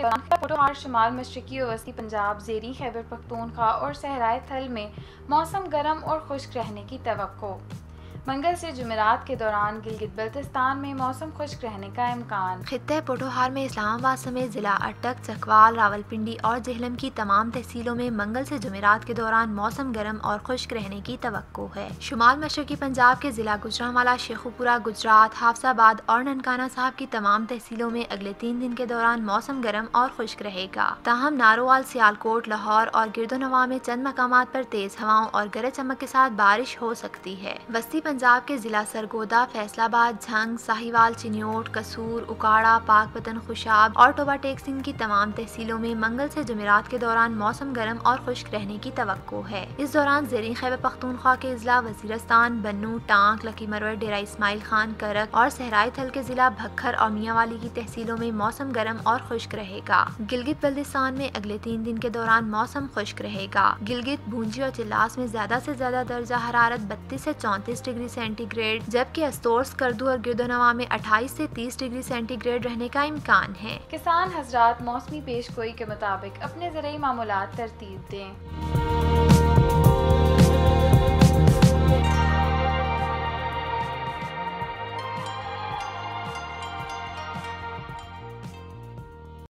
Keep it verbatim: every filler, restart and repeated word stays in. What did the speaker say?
के दौरान पोटोहार, शुमाल मशरकी और वस्ती पंजाब, ज़ेरी खैबर पख्तूनख्वा और सहराए थल में मौसम गर्म और खुश्क रहने की तवक्को। मंगल से जुमेरात के दौरान गिलगित बल्तिस्तान में मौसम खुश्क रहने का इम्कान। खित्ते पोटोहार में इस्लामाबाद समेत जिला अटक, चकवाल, रावलपिंडी और जेहलम की तमाम तहसीलों में मंगल से जुमेरात के दौरान मौसम गर्म और खुश्क रहने की तवक्को है। शुमाल मशरकी पंजाब के जिला गुजरांवाला, शेखुपुरा, गुजरात, हाफसाबाद और ननकाना साहब की तमाम तहसीलों में अगले तीन दिन के दौरान मौसम गर्म और खुश्क रहेगा। ताहम नारोवाल, सियालकोट, लाहौर और गिरदोनवा में चंद मकामात पर तेज हवाओं और गरज चमक के साथ बारिश हो सकती है। वस्ती पंजाब के जिला सरगोदा, फैसलाबाद, झंग, साहिवाल, चिन्योट, कसूर, उकाड़ा, पाकपतन, खुशाब और टोबा टेक सिंह की तमाम तहसीलों में मंगल से जुमेरात के दौरान मौसम गर्म और खुश्क रहने की तवक्को है। इस दौरान ज़ेरी खैबर पख्तूनख्वा के जिला वजीरस्तान, बन्नू, टांक, लकी मरवट, डेरा इस्माइल खान, करक और सहराई थल के जिला भक्खर और मियांवाली की तहसीलों में मौसम गर्म और खुश्क रहेगा। गिलगित बल्तिस्तान में अगले तीन दिन के दौरान मौसम खुश्क रहेगा। गिलगित, भूंजी और चिल्लास में ज्यादा से ज्यादा दर्जा हरारत बत्तीस से चौंतीस डिग्री सेंटीग्रेड, जबकि अस्तोर्स, करदू और गिरदोनवा में अट्ठाईस से तीस डिग्री सेंटीग्रेड रहने का इम्कान है। किसान हजरात मौसमी पेशगोई के मुताबिक अपने ज़रूरी मामूलात तरतीब दें।